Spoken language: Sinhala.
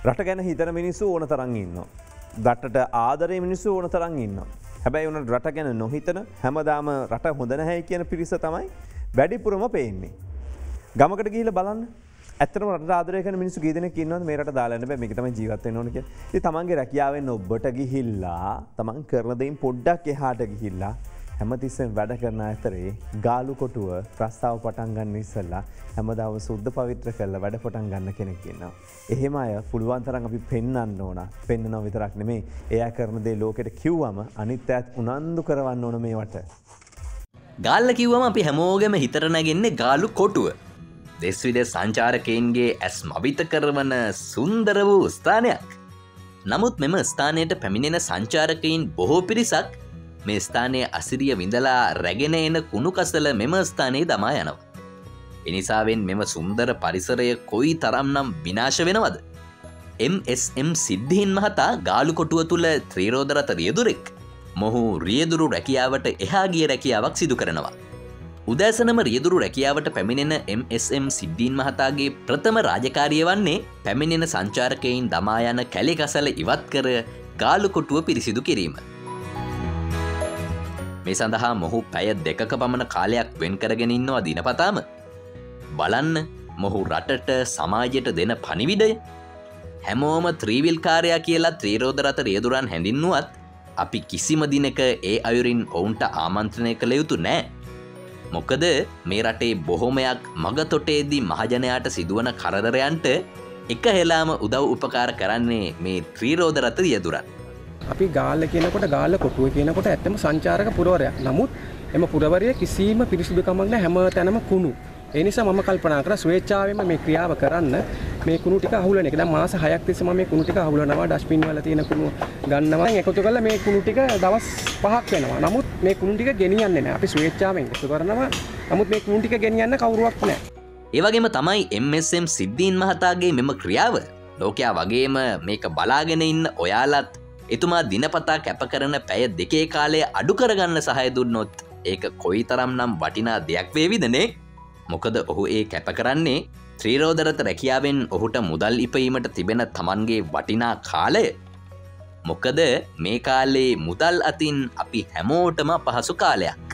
රට ගැන හිතන මිනිස්සු ඕන තරම් ඉන්නවා. රටට ආදරේ මිනිස්සු ඕන තරම් ඉන්නවා. හැබැයි උන රට ගැන නොහිතන හැමදාම රට හොඳ නැහැ කියන පිරිස තමයි වැඩිපුරම පේන්නේ. ගමකට ගිහිල්ලා බලන්න. ඇත්තටම රට ආදරය කරන මිනිස්සු කී දෙනෙක් ඉන්නවද මේ රට දාලා යන්න බෑ මේක තමයි ජීවත් වෙන්න ඕන කියලා. ඉතින් තමන්ගේ රැකියාවෙන් ඔබට ගිහිල්ලා තමන් කරන දේෙන් පොඩ්ඩක් එහාට ගිහිල්ලා හැමතිස්සෙම වැඩ කරන අතරේ ගාලු කොටුව ප්‍රස්තාව පටන් ගන්න ඉස්සෙල්ලා හැමදාම සුද්ධ පවිත්‍ර කරලා වැඩ පටන් ගන්න කෙනෙක් ඉන්නවා. එහෙම අය පුළුවන් තරම් අපි පෙන්වන්න ඕන. පෙන්නනවා විතරක් නෙමෙයි එයා කරන දේ ලෝකෙට කිව්වම අනිත් අයත් උනන්දු කරවන්න ඕන මේවට. ගාල්ල කිව්වම අපි හැමෝගෙම හිතට නැගෙන්නේ ගාලු කොටුව. දෙස් විදෙස් සංචාරකයන්ගේ ඇස් මවිත කරවන සුන්දර වූ ස්ථානයක්. නමුත් මෙම ස්ථානයට පැමිණෙන සංචාරකයින් බොහෝ පිරිසක් මේ ස්ථානයේ අසිරිය විඳලා රැගෙන එන කුණු කසල මෙම ස්ථානයේ දමා යනවා. එනිසාවෙන් මෙම සුන්දර පරිසරය කොයි තරම්නම් විනාශ වෙනවද? MSM සිද්ධීන් මහතා ගාලු කොටුව තුල ත්‍රිරෝදරත රියදුරෙක්. මොහු රියදුරු රැකියාවට එහා ගිය රැකියාවක් සිදු කරනවා. උදෑසනම රියදුරු රැකියාවට පැමිණෙන MSM සිද්ධීන් මහතාගේ ප්‍රථම රාජකාරිය වන්නේ පැමිණෙන සංචාරකයින් දමා යන කැලේ කසල ඉවත් කර ගාලු කොටුව පිරිසිදු කිරීම. මේ සඳහා මොහු පැය 2ක පමණ කාලයක් වෙන් කරගෙන ඉන්නවා දිනපතාම. බලන්න මොහු රටට සමාජයට දෙන පණිවිඩය. හැමෝම ත්‍රීවිල් කාර්යයා කියලා ත්‍රිරෝදරත රියදුරන් හැඳින්නුවත් අපි කිසිම දිනක ඒ අයුරින් ඔවුන්ට ආමන්ත්‍රණය කළ යුතු නෑ. මොකද මේ රටේ බොහොමයක් මගතොටේදී මහජනයාට සිදුවන කරදරයන්ට එක හෙලාම උදව් උපකාර කරන්නේ මේ ත්‍රිරෝදරත රියදුරන්. අපි ගාල්ල කියනකොට ගාල්ල කොටුව කියනකොට ඇත්තම සංචාරක පුරවරයක්. නමුත් එම පුරවරිය කිසිම පිරිසිදුකමක් නැහැ, හැම තැනම කුණු. ඒ නිසා මම කල්පනා කරා ස්වේච්ඡාවෙන්ම මේ ක්‍රියාව කරන්න මේ කුණු ටික අහුලන එක. දැන් මාස 6ක් තිස්සේ මම මේ කුණු ටික අහුලනවා, ඩස්බින් වල තියෙන කුණු ගන්නවා. එකතු කරලා මේ කුණු ටික දවස් 5ක් වෙනවා. නමුත් මේ කුණු ටික ගෙනියන්නේ නැහැ. අපි ස්වේච්ඡාවෙන් එකතු කරනවා. නමුත් මේ කුණු ටික ගෙනියන්න කවුරුවක් නැහැ. ඒ වගේම තමයි MSM සිද්ධීන් මහතාගේ මෙම ක්‍රියාව. ලෝකයා වගේම මේක බලාගෙන ඉන්න ඔයාලත් එතුමා දිනපතා කැප කරන පැය 2 කාලය අඩු කරගන්න සහය දුන්නොත් ඒක කොයිතරම්නම් වටිනා දෙයක් වේවිදනේ. මොකද ඔහු ඒ කැප කරන්නේ ත්‍රිරෝදරත රැකියාවෙන් ඔහුට මුදල් ඉපීමට තිබෙන තමන්ගේ වටිනා කාලය. මොකද මේ කාලේ මුදල් අතින් අපි හැමෝටම පහසු කාලයක්.